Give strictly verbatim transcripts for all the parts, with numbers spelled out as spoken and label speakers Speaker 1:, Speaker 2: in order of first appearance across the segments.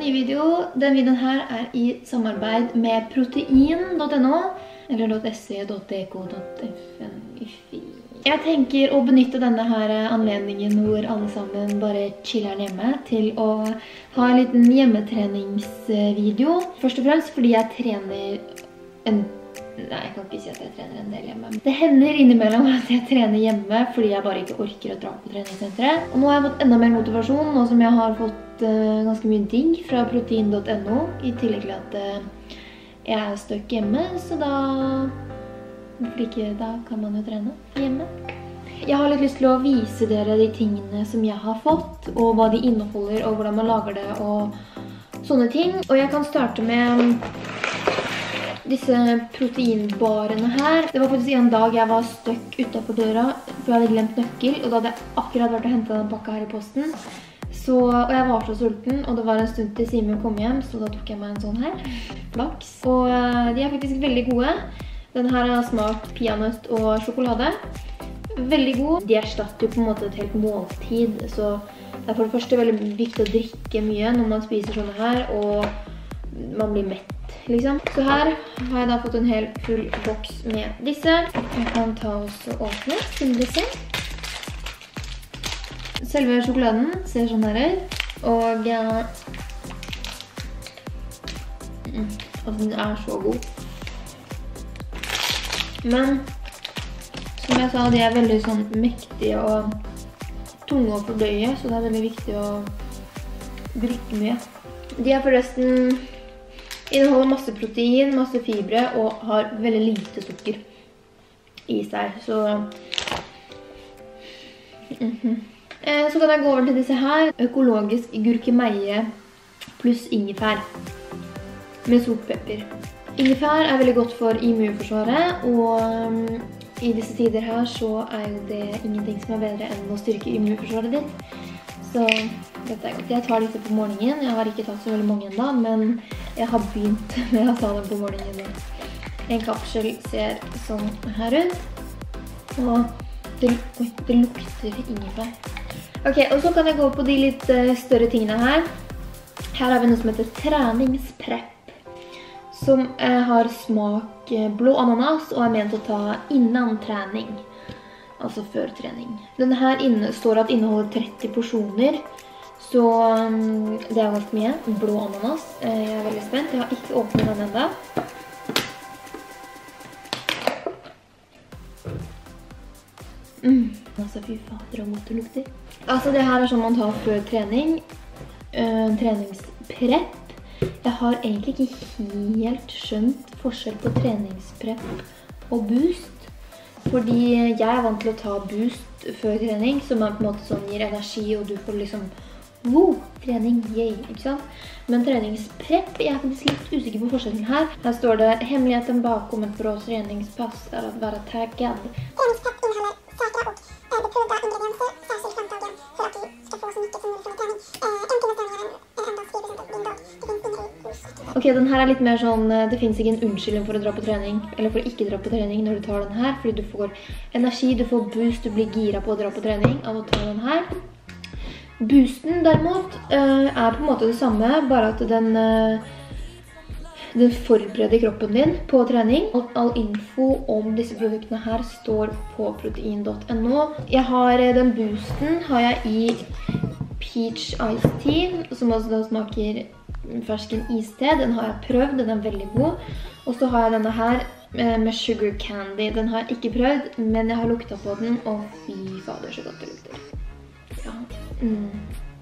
Speaker 1: ny video. Den videoen her er i samarbeid med protein punktum no eller .se punkt d k punkt f n y f. Jeg tenker å benytte denne her anledningen hvor alle sammen bare chiller hjemme til å ha en liten hjemmetreningsvideo. Først og fremst fordi jeg trener en... Nei, jeg kan ikke si at jeg trener en del hjemme. Det hender innimellom at jeg trener hjemme fordi jeg bare ikke orker å dra på treningssenteret. Og nå har jeg fått enda mer motivasjon, nå som jeg har fått uh, ganske mye digg fra protein punktum no, i tillegg til at uh, jeg er støkk hjemme, så da... Hvorfor ikke? Da kan man jo trene hjemme. Jeg har litt lyst til å vise dere de tingene som jeg har fått, og hva de inneholder, og hvordan man lager det, og sånne ting. Og jeg kan starte med disse proteinbarene her. Det var faktisk en dag jeg var støkk utenfor døra, for jeg hadde glemt nøkkel, og da hadde jeg akkurat vært og hentet den pakka her i posten. Så, og jeg var så sulten, og det var en stund til Simen kom hjem, så da tok jeg meg en sånn her. Flaks. Og de er faktisk veldig gode. Den her har smakt peanøtt og sjokolade. Veldig god. De erstatter jo på en måte et helt måltid, så det er for det første veldig viktig å drikke mye når man spiser sånne her, og man blir mett, liksom. Så her har jeg da fått en hel full boks med disse. Jeg kan ta også åpne, som dere ser. Selve sjokoladen ser sånn her ut, og ja, mm, og den er så god. Men, som jeg sa, de er veldig sånn mektige og tunge å fordøye, så det er veldig viktig å drikke mye. De er forresten inneholder masse protein, masse fibre og har veldig lite sukker i seg, så... Mm-hmm. Så kan jeg gå over til disse her. Økologisk gurkemeie pluss ingefær med sotpepper. Ingefær er veldig godt for immunforsvaret, og i disse tider her så er jo det ingenting som er bedre enn å styrke immunforsvaret ditt. Så dette er godt. Jeg tar disse på morgenen. Jeg har ikke tatt så veldig mange enda, men jeg har begynt med å ta dem på morgenen. En kapsel ser sånn her ut, og det, oi, det lukter ingefær. Ok, og så kan jeg gå på de litt større tingene her. Her har vi noe som heter treningsprep, som har smak blå ananas og er ment å ta innan trening, altså før trening. Denne her inne står at inneholder tretti porsjoner, så det er ganske mye. Blå ananas, jeg er veldig spent. Jeg har ikke åpnet den enda. Mm. Altså, fy fader, hvor godt det lukter. Altså, det her er sånn man tar før trening. Uh, treningsprep. Jeg har egentlig ikke helt skjønt forskjell på treningsprep og boost. Fordi jeg er vant til å ta boost før trening, som er på en måte sånn gir energi, og du får liksom, wow, trening, yay, ikke sant? Men treningsprep, jeg er faktisk litt usikker på forskjellen her. Her står det, hemmeligheten bakom et bra treningspass er å være taggad.
Speaker 2: Treningsprep inneholder säkra och beprövda ingredienser, särskilt framtagen för att du ska få så mycket som möjligt från träning. Enkel utövning är endast tio procent av din dag. Det finns inga boost.
Speaker 1: Ok, den her er litt mer sånn, det finnes ikke en unnskyldning for å dra på trening, eller for å ikke dra på trening når du tar den her, fordi du får energi, du får boost, du blir gira på å dra på trening av å ta den her. Boosten derimot er på en måte det samme, bare at den... Den forbereder kroppen din på trening. Og all info om disse produktene her står på protein punktum no. Jeg har den boosten har jeg i Peach Ice Tea, som også da smaker fersken iste. Den har jeg prøvd, den er veldig god. Og så har jeg denne her med Sugar Candy. Den har jeg ikke prøvd, men jeg har luktet på den, og fy fader, så godt det lukter. Ja. Mm.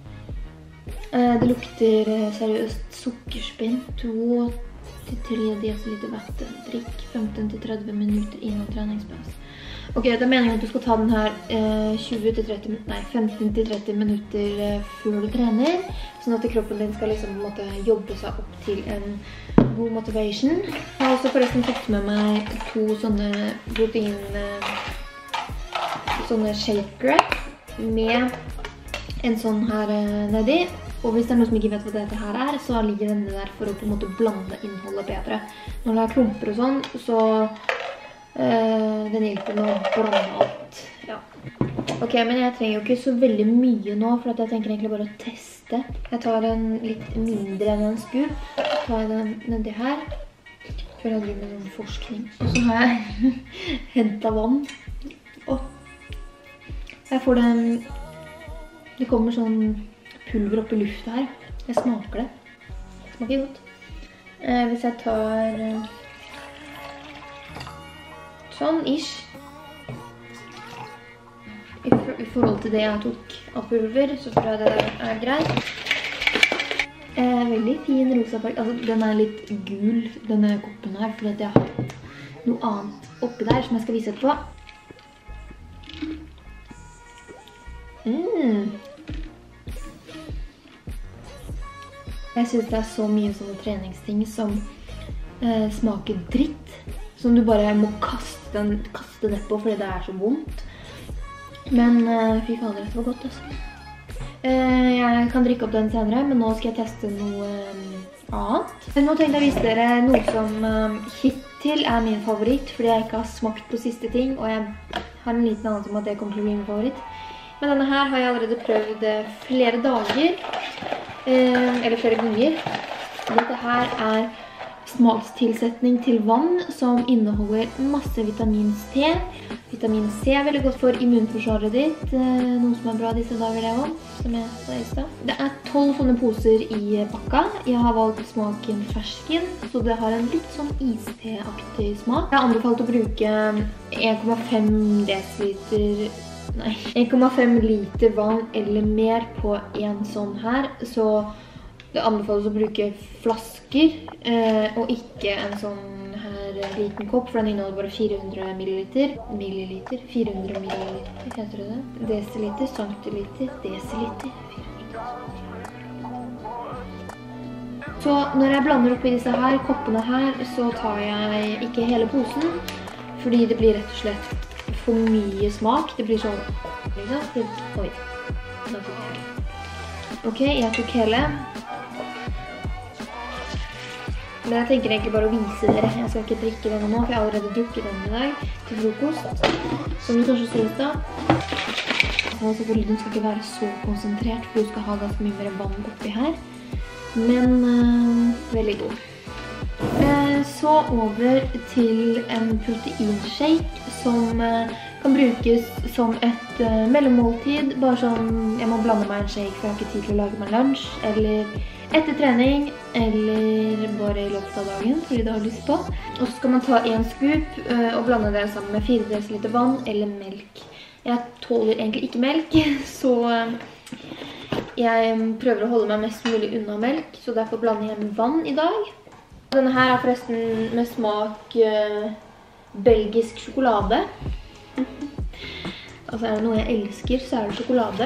Speaker 1: Det lukter seriøst sukkerspinn. To til tre desiliter vatten. Drikk femten til tretti minutter innan treningspass. Ok, det er meningen at du skal ta den her eh, tjue til tretti, nei, femten til tretti minutter eh, før du trener, sånn at kroppen din skal liksom på en måte jobbe seg opp til en god motivation. Jeg har også forresten fått med meg to sånne protein, eh, sånne shakere med en sånn her eh, nedi. Og hvis det er noe som ikke vet hva dette her er, så ligger denne der for å på en måte blande innholdet bedre. Når det er klumper og sånn, så øh, den hjelper med å blande alt. Ja. Ok, men jeg trenger jo ikke så veldig mye nå, for jeg tenker egentlig bare å teste. Jeg tar en litt mindre enn en scoop. Så tar jeg den nedi her. Før jeg driver med noen forskning. Og så har jeg hentet vann. Åh. Jeg får den... Det kommer sånn pulver opp i lufta her. Jeg smaker det. Det smaker godt. Eh, hvis jeg tar... Sånn, ish. I, for, I forhold til det jeg tok av pulver, så tror jeg det er greit. Eh, veldig fin rosa farge. Altså, den er litt gul, denne koppen her, fordi at jeg har noe annet oppi der som jeg skal vise etterpå. Mm. Jeg synes det er så mye sånne treningsting som eh, smaker dritt, som du bare må kaste, den, kaste ned på fordi det er så vondt. Men uh, fy fader, dette var godt, altså. Uh, jeg kan drikke opp den senere, men nå skal jeg teste noe um, annet. Nå tenkte jeg å vise dere noe som um, hittil er min favoritt, fordi jeg ikke har smakt på siste ting, og jeg har en liten annen om at det kommer til å bli min favoritt. Men denne her har jeg allerede prøvd flere dager, uh, eller flere ganger. Dette her er smakstilsetning til vann som inneholder masse vitamin C. Vitamin C er veldig godt for immunforsvaret ditt, noe som er bra disse dager det også, som jeg sa i sted. Det er tolv sånne poser i pakka. Jeg har valgt smaken fersken, så det har en litt sånn iste-aktig smak. Jeg har anbefalt å bruke en komma fem desiliter, nei, en komma fem liter vann eller mer på en sånn her, så det anbefales å bruke flasker, eh, og ikke en sånn her liten kopp, for den inneholder bare fire hundre milliliter. Milliliter? fire hundre milliliter, heter det det? Desiliter, centiliter, desiliter, Så når jeg blander oppi disse her, koppene her, så tar jeg ikke hele posen, fordi det blir rett og slett for mye smak. Det blir sånn, liksom. Oi, da tok jeg hele. Ok, jeg tok hele. Men jeg tenker egentlig bare å vise dere. Jeg skal ikke drikke denne nå, for jeg har allerede drukket den i dag til frokost. Som du kanskje ser ut da. Og selvfølgelig, den skal ikke være så konsentrert, for du skal ha ganske mye mer vann oppi her. Men uh, veldig god. Uh, så over til en proteinshake som uh, kan brukes som et uh, mellommåltid. Bare sånn, jeg må blande meg en shake, for jeg har ikke tid til å lage meg lunsj, eller etter trening, eller bare i løpet av dagen, fordi det har lyst på. Og så skal man ta en scoop uh, og blande det sammen med fire desiliter vann eller melk. Jeg tåler egentlig ikke melk, så uh, jeg prøver å holde meg mest mulig unna melk, så derfor blander jeg med vann i dag. Denne her er forresten med smak uh, belgisk sjokolade. Altså er det noe jeg elsker, så er det sjokolade.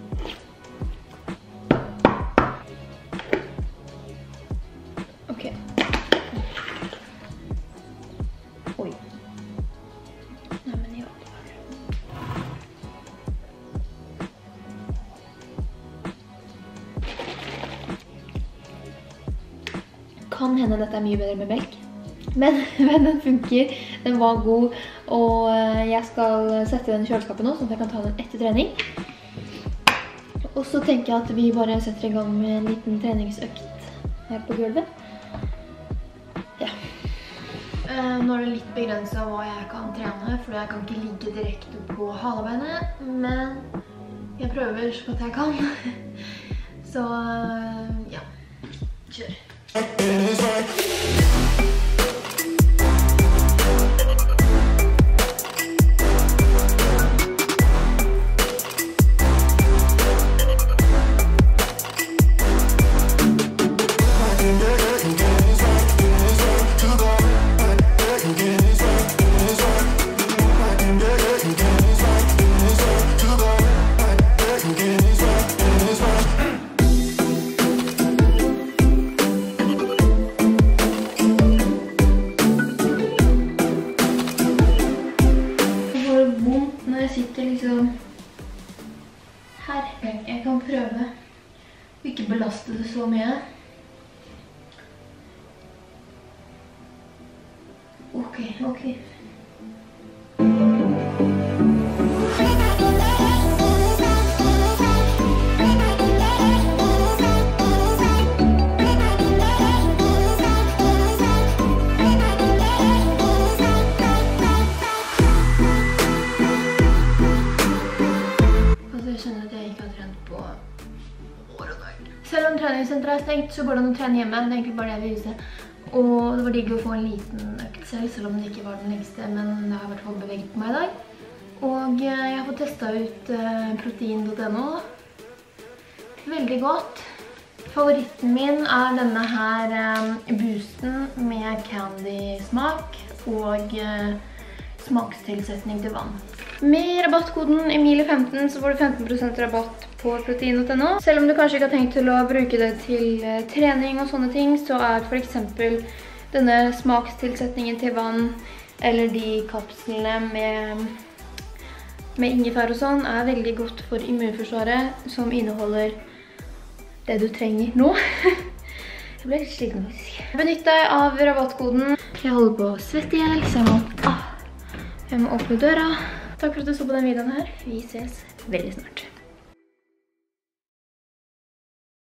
Speaker 1: Kan hende dette er mye bedre med melk, men, men den funker, den var god, og jeg skal sette den i kjøleskapet nå, sånn at jeg kan ta den etter trening. Og så tenker jeg at vi bare setter i gang med en liten treningsøkt her på gulvet. Ja. Nå er det litt begrenset av hva jeg kan trene, for jeg kan ikke ligge direkte på halebeinet, men jeg prøver så godt jeg kan. Så ja, kjør. Jeg kan prøve å ikke belaste det så mye. Ok, ok. treningssenteret er stengt, så går det an å trene hjemme. Det er egentlig bare det jeg vil vise. Og det var digg å få en liten økt selv, selv om det ikke var den lengste, men det har i hvert fall beveget på meg i dag. Og jeg har fått testet ut protein punkt no. Veldig godt. Favoritten min er denne her boosten med candy-smak og smakstilsetning til vann. Med rabattkoden Emilie femten så får du femten prosent rabatt på protein punkt no. Selv om du kanskje ikke har tenkt til å bruke det til trening og sånne ting, så er for eksempel denne smakstilsetningen til vann, eller de kapslene med, med ingefær og sånn, er veldig godt for immunforsvaret, som inneholder det du trenger nå. Jeg ble litt sliten faktisk. Benytt deg av rabattkoden. Jeg holder på å svette i hjel, så jeg må, ah, jeg må åpne døra. Takk for at du så på den videoen her. Vi ses veldig snart.